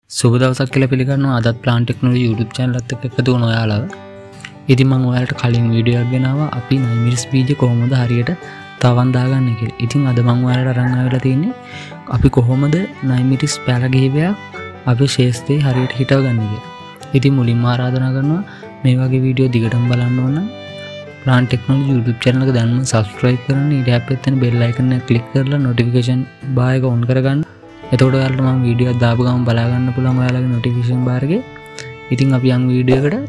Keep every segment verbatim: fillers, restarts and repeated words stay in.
සුබ දවසක් කියලා පිළිගන්නවා අදත් ප්ලාන් ටෙක්නොලොජි YouTube channel එකත් එක්ක එකතු වුණ ඔයාලව. ඉතින් මම ඔයාලට කලින් වීඩියෝ එකක් ගෙනාවා අපි නයිමිරිස් බීජ කොහොමද හරියට තවන් දාගන්නේ කියලා. ඉතින් අද මම ඔයාලට අරන් ආවිලා තියෙන්නේ අපි කොහොමද නයිමිරිස් පැලගිහිවයක් අපේ ශේෂ්ත්‍රයේ හරියට හිටවගන්නේ කියලා. ඉතින් මුලින්ම ආරාධනා කරනවා මේ වගේ වීඩියෝ දිගටම බලන්න ඕන නම් ප්ලාන් ටෙක්නොලොජි YouTube channel එක දැන්ම subscribe කරන්න. ඊට හැප්පෙත් තියෙන bell icon එක click කරලා notification bar එක on කරගන්න. එතකොට ඔයාලට මම වීඩියෝ එකක් දාපු ගමන් බලා ගන්න පුළුවන් ඔයාලගේ notification bar එකේ. ඉතින් අපි යන් වීඩියෝ එකට.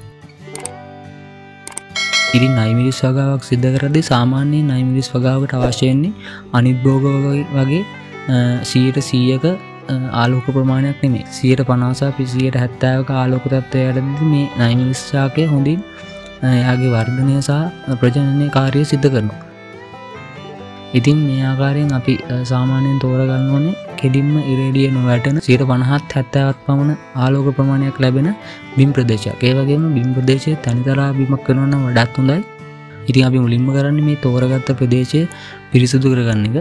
ඉතින් නයිමිරිස් වගාවක් සිද්ධ කරද්දී සාමාන්‍යයෙන් නයිමිරිස් වගාවකට අවශ්‍ය වෙන්නේ අනිත් භෝග වගේ සීයට සීයක ආලෝක ප්‍රමාණයක් නෙමෙයි. සීයට පනහක සීයට හැත්තෑවක ආලෝක තත්ත්වයකදී මේ නයිමිරිස් ශාකය හොඳින් එයාගේ වර්ධනය සහ ප්‍රජනන කාර්යය සිද්ධ කරනවා. ඉතින් මේ ආකාරයෙන් අපි සාමාන්‍යයෙන් තෝරගන්න ඕනේ කෙලින්ම ඉරේඩිය නොවැටෙන සීයට පනහත් හැත්තෑවත් පමණ ආලෝක ප්‍රමාණයක් ලැබෙන බිම් ප්‍රදේශයක්. ඒ වගේම බිම් ප්‍රදේශයේ තනිතලා බිමක් කරනවා නම් වඩාත් හොඳයි. ඉතින් අපි මුලින්ම කරන්නේ මේ තෝරගත්ත ප්‍රදේශය පිරිසිදු කරගන්න එක.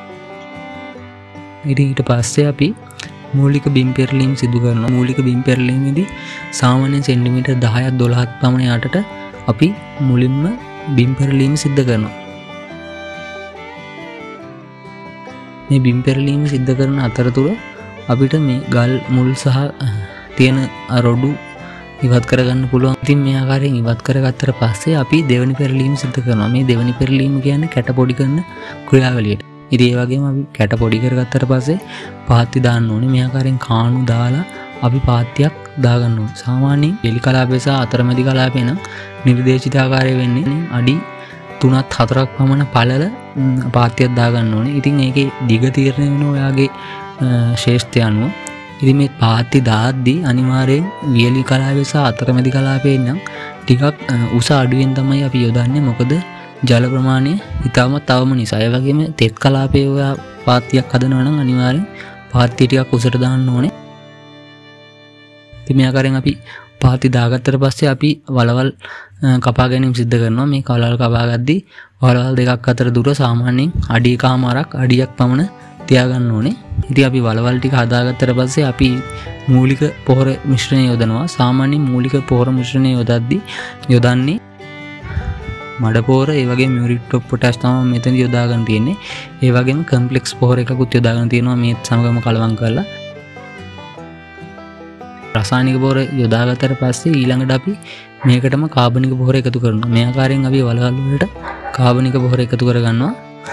ඉතින් ඊට පස්සේ අපි මූලික බිම් පෙරලීම් සිදු කරනවා. මූලික බිම් පෙරලීමේදී සාමාන්‍යයෙන් සෙන්ටිමීටර් දහයක් දොළහක් පමණ යටට අපි මුලින්ම බිම් පෙරලීම සිද්ධ කරනවා. මේ බිම් පෙරලීම සිද්ධ කරන අතරතුර අපිට මේ ගල් මුල් සහ තියෙන රොඩු ඉවත් කරගන්න පුළුවන්. ඉතින් මේ ආකාරයෙන් ඉවත් කරගත්තට පස්සේ අපි දෙවෙනි පෙරලීම සිද්ධ කරනවා. මේ දෙවෙනි පෙරලීම කියන්නේ කැට පොඩි කරන ක්‍රියාවලියට. ඉතින් ඒ වගේම අපි කැට පොඩි කරගත්තට පස්සේ පාත්ති දාන්න ඕනේ. මේ ආකාරයෙන් කාණු දාලා අපි පාත්තියක් දාගන්න ඕනේ. සාමාන්‍යයෙන් එලි කලාපය සහ අතරමැදි කලාපය නම් නිර්දේශිත ආකාරය වෙන්නේ අඩි තුනත් හතරක් පමණ පළල පාත්තියක් දාගන්න ඕනේ. ඉතින් ඒකේ දිග තීරණය වෙනවා ඔයාගේ ශේෂ්ත්‍රය අනුව. ඉතින් මේ පාත්ති දාද්දී අනිවාර්යෙන් වියලි කලාපය සහ අතරමැදි කලාපේ නම් ටිකක් උස අඩුවෙන් තමයි අපි යොදන්නේ. මොකද ජල ප්‍රමාණය ඉතාමත් අවම නිසා. ඒ වගේම තෙත් කලාපයේ ඔයා පාත්තියක් හදනවා නම් අනිවාර්යෙන් පාත්තිය ටිකක් උසට දාන්න ඕනේ. ඉතින් මේ ආකාරයෙන් අපි පාත්ති දාගත්තට පස්සේ අපි වලවල් කපා ගැනීම සිද්ධ කරනවා. මේ වලවල් කපා ගද්දී වලවල් දෙකක් අතර දුර සාමාන්‍යයෙන් අඩි එකමාරක් අඩියක් පමණ තියාගන්න ඕනේ. ඉතින් අපි වලවල් ටික හදාගත්තට පස්සේ අපි මූලික පොහොර මිශ්‍රණය යොදනවා. සාමාන්‍යයෙන් මූලික පොහොර මිශ්‍රණය යොදද්දී යොදන්නේ මඩ පොහොර, ඒ වගේම මියුරික් ඔෆ් පොටෑෂ් තමයි මෙතන යොදා ගන්න තියෙන්නේ. ඒ වගේම කම්ප්ලෙක්ස් පොහොර එකකුත් යොදා ගන්න තියෙනවා මේ සමගම කලවම් කරලා. රසායනික පොහොර යොදාගත්තට පස්සේ ඊළඟට අපි මේකටම කාබනික පොහොර එකතු කරනවා. මේ ආකාරයෙන් අපි වලවල් වලට කාබනික පොහොර එකතු කරගන්නවා.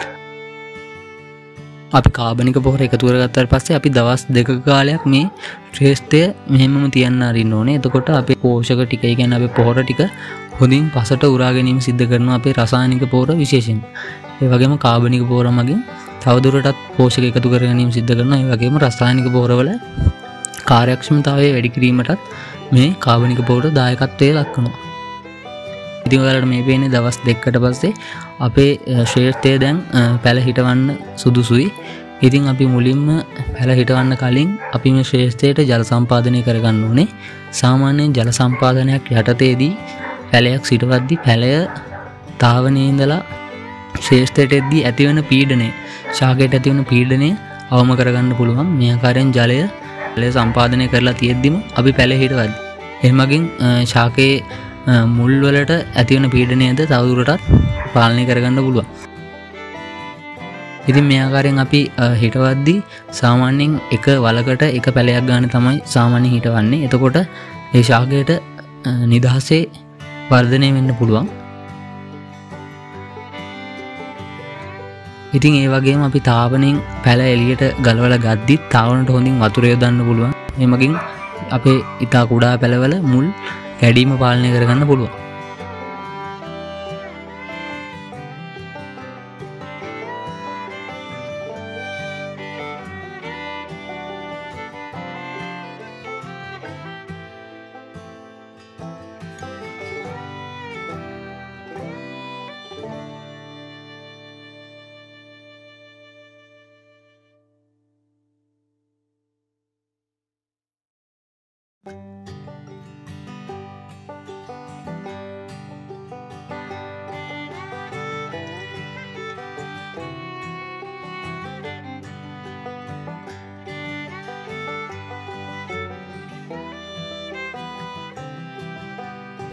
අපි කාබනික පොහොර එකතු කරගත්තාට පස්සේ අපි දවස් දෙකක කාලයක් මේ ශ්‍රේෂ්ඨය මෙහෙමම තියන්න අරින්න ඕනේ. එතකොට අපේ පෝෂක ටික, ඒ කියන්නේ අපේ පොහොර ටික හොඳින් පසට උරා ගැනීම සිද්ධ කරනවා අපේ රසායනික පොහොර විශේෂයෙන්. ඒ වගේම කාබනික පොහොර මගින් තවදුරටත් පෝෂක එකතු කර ගැනීම සිද්ධ කරනවා. ඒ වගේම රසායනික පොහොරවල කාර්යක්ෂමතාවය වැඩි කිරීමටත් මේ කාබනික පොහොර දායකත්වය දක්වනවා. ඉතින් ඔයාලට මේ පේන්නේ දවස් දෙකකට පස්සේ අපේ ශ්‍රේෂ්ඨය දැන් පැල හිටවන්න සුදුසුයි. ඉතින් අපි මුලින්ම පැල හිටවන්න කලින් අපි මේ ශ්‍රේෂ්ඨයට ජල සම්පාදනය කරගන්න ඕනේ. සාමාන්‍යයෙන් ජල සම්පාදනයක් යටතේදී පැලයක් සිටවද්දී පැලය තාවනයේ ඉඳලා ශ්‍රේෂ්ඨයට එද්දී ඇතිවන පීඩනය, ශාකයට ඇතිවන පීඩනය අවම කරගන්න පුළුවන්. මේ ආකාරයෙන් ජලය පැලය සම්පාදනය කරලා තියෙද්දිම අපි පැල හිටවද්දී එහමගින් ශාකයේ මුල් වලට ඇතිවන පීඩනයද තවදුරටත් පාලනය කරගන්න පුළුවන්. ඉතින් මේ ආකාරයෙන් අපි හිටවද්දී සාමාන්‍යයෙන් එක වලකට එක පැලයක් ගන්න තමයි සාමාන්‍යයෙන් හිටවන්නේ. එතකොට ඒ ශාකයට නිදහසේ වර්ධනය වෙන්න පුළුවන්. ඉතින් ඒ වගේම අපි තාවණයෙන් පැල එළියට ගලවලා ගද්දි තාවණයට හොඳින් වතුර යොදන්න පුළුවන්. එමගින් අපේ ඉතා කුඩා පැලවල මුල් කැඩීම පාලනය කරගන්න පුළුවන්.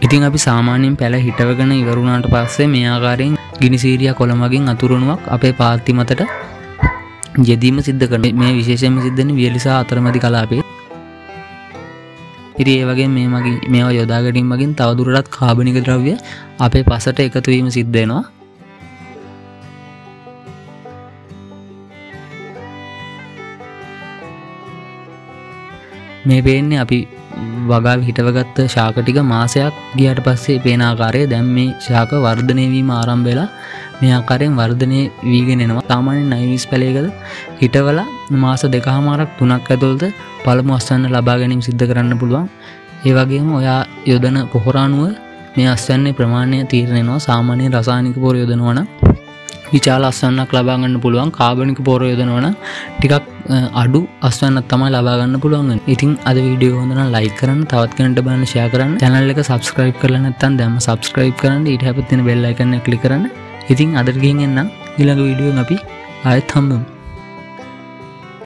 ඉතින් අපි සාමාන්‍යයෙන් පැල හිටවගෙන ඉවරුණාට පස්සේ මේ ආකාරයෙන් ගිනි සීරියා කොළ මගින් අතුරුණුවක් අපේ පාත්ති මතට යෙදීම සිද්ධ කරනවා. මේ විශේෂයෙන්ම සිද්ධ වෙන්නේ වියලිසා අතරමැදි කලාපයේ. ඉතින් ඒ වගේ මේ මගින් මේවා යොදා ගැනීම මගින් තවදුරටත් කාබනික ද්‍රව්‍ය අපේ පසට එකතු වීම සිද්ධ වෙනවා. මේ පේන්නේ අපි වගාව හිටවගත්ත ශාක ටික මාසයක් ගියාට පස්සේ පේන ආකාරය. දැන් මේ ශාක වර්ධනය වීම ආරම්භ වෙලා මේ ආකාරයෙන් වර්ධනය වීගෙන එනවා. සාමාන්‍යයෙන් නයිවිස් පැලයකද හිටවලා මාස දෙකමාරක් තුනක් ඇතුළත පළමු අස්වැන්න ලබා ගැනීම සිද්ධ කරන්න පුළුවන්. ඒ වගේම ඔයා යොදන පොහොර අණුව මේ අස්වැන්නේ ප්‍රමාණය තීරණය වෙනවා. සාමාන්‍යයෙන් රසායනික පොහොර යොදනවා නම් විශාල අස්වැන්නක් ලබා ගන්න පුළුවන්. කාබනික පොහොර යොදනවා නම් ටිකක් අඩු අස්වැන්නක් තමයි ලබා ගන්න පුළුවන්. ඉතින් අද වීඩියෝ හොඳ නම් ලයික් කරන්න, තවත් කෙනෙක්ට බලන්න ෂෙයා කරන්න. channel එක subscribe කරලා නැත්නම් දැන්ම subscribe කරන්න. ඊට හැපත් තියෙන bell icon එක click කරන්න. ඉතින් අදට ගිහින් එන්නම්. ඊළඟ වීඩියෝ එකෙන් අපි ආයෙත් හම්බෙමු.